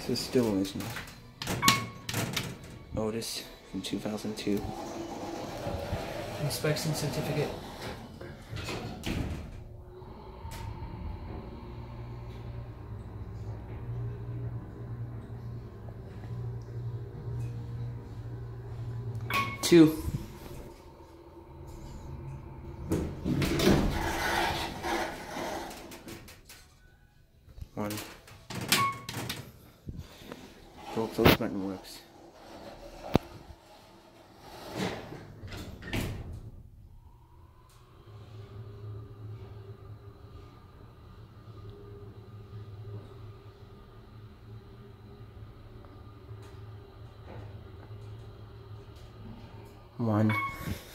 This is still original. Otis from 2002. Inspection certificate. Two. One. Hope those button works. One.